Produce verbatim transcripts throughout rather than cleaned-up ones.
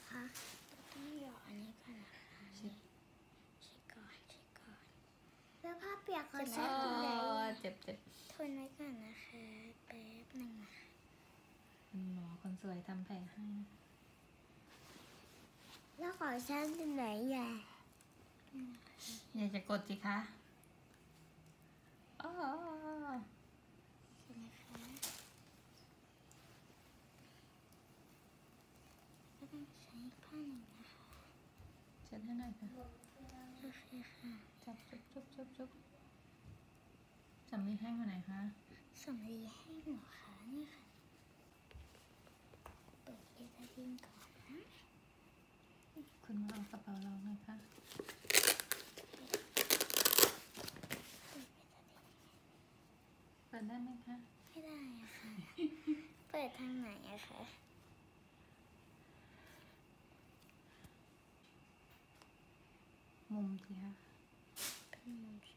คะต้องหยอดอันนี้ก่อนนะคะเช็ดเช็ดก่อนเช็ดก่อนแล้วผ้าเปียกเขาเช็ดตรงไหนเจ็บเจ็บทนไว้ก่อนนะคะแป๊บหนึ่งนะคะคุณหมอคนสวยทำแผลให้แล้วขอเช็ดตรงไหนใหญ่อยากจะกดสิคะอ๋อใช่ไหมคะก็ต้องใช้ผ้าหนึ่งนะคะเช็ดให้หน่อยค่ะโอเคค่ะจับจุ๊บจุ๊บจุ๊บจุ๊บสำลีแห้งมาไหนคะสำลีแห้งเหรอคะนี่ค่ะเปิดเอตาดินก่อนนะคุณมาเอากระเป๋าเราไหมคะเปิดได้ไหมคะไม่ได้อะค่ะ เปิดทางไหนอะคะมุมสิคะเป็นมุมใช่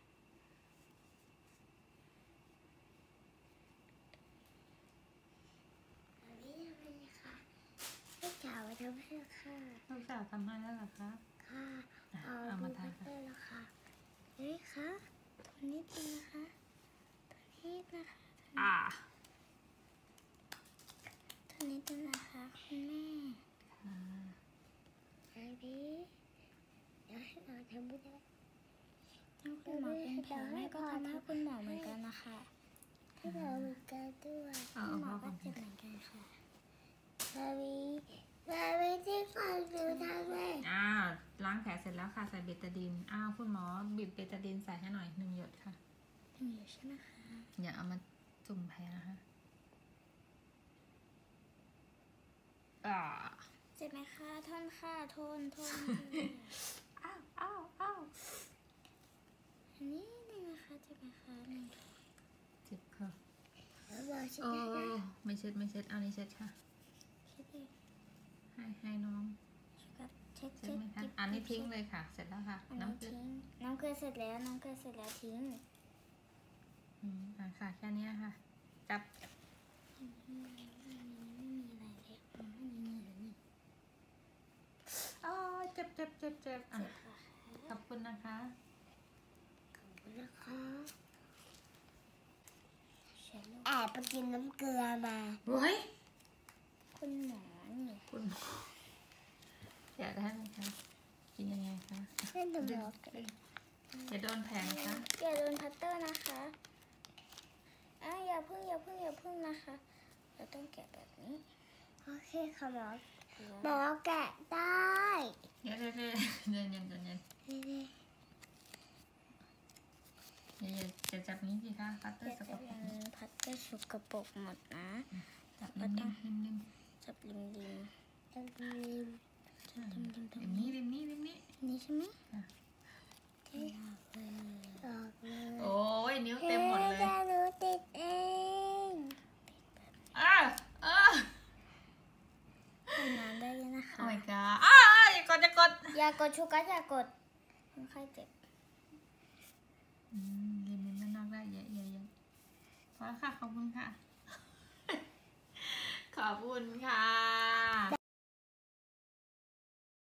อันนี้ทำไมคะลูกสาวมาทำให้ค่ะลูกสาวทำให้แล้วเหรอคะค่ะเอาเอามาทาค่ะแล้วค่ะเฮ้ยคะทนนิดนึงนะคะทนนิดนะคะอ่าทนนิดนึงนะคะคุณแม่ค่ะอันนี้เดี๋ยวให้เราทำไม่ได้ถ้าคุณหมอเป็นแผลแม่ก็ทำให้คุณหมอเหมือนกันนะคะให้เราเหมือนกันด้วยคุณหมอก็เจ็บเหมือนกันค่ะมาวีมาวีที่ฟันหนูทำไงอ้าวล้างแผลเสร็จแล้วค่ะใส่เบตาดีนอ้าวคุณหมอบีบเบตาดีนใส่ให้หน่อยหนึ่งหยดค่ะหนึ่งหยดใช่ไหมคะอย่าเอามาจุ่มแผลนะคะอ่าเจ็บไหมคะทนค่ะทนทนอ้าวอ้าวอ้าวอันนี้นี่นะคะเจ็บไหมคะหนึ่งเจ็บค่ะโอ้ไม่เช็ดไม่เช็ดเอานี่เช็ดค่ะเช็ดเองให้ให้น้องเช็ดเช็ดไหมคะอันนี้ทิ้งเลยค่ะเสร็จแล้วค่ะน้ำเกลือน้ำเกลือเสร็จแล้วน้ำเกลือเสร็จแล้วทิ้งอืมอ่ะค่ะแค่นี้ค่ะจับไม่มีอะไรเลยไม่มีเลยนี่อ๋อเจ็บเจ็บเจ็บเจ็บอ่ะขอบคุณนะคะขอบคุณนะคะแอบไปกินน้ำเกลือมาโอ้ยคุณหมอนี่คุณอยากได้ไหมคะกินยังไงคะให้หนูบอกอย่าโดนแผลนะคะอย่าโดนพัตเตอร์นะคะอ่ะอย่าพึ่งอย่าพึ่งอย่าพึ่งนะคะเราต้องแกะแบบนี้โอเคค่ะหมอหมอแกะได้เย็นเย็นเย็นเย็นเย็นเย็นเย็นจะจับนี้สิคะพัตเตอร์สกปรกพัตเตอร์สกปรกหมดนะจับนิ่มนิ่มนิ่มจับริมริมจับริมจับริมริมตรงนี้ริมนี้ริมนี้นี่ใช่ไหมโอ้ยนิ้วเต็มหมดเลยหนูติดเองอ่ะอ่ะทำน้ำได้เลยนะคะโอ้ยกาอ่ะอย่ากดอย่ากดอย่ากดชูกัสอย่ากดคนไข้เจ็บอืมริมนี้มันนอกได้เยอะเยอะเยอะพอแล้วค่ะขอบคุณค่ะขอบคุณค่ะ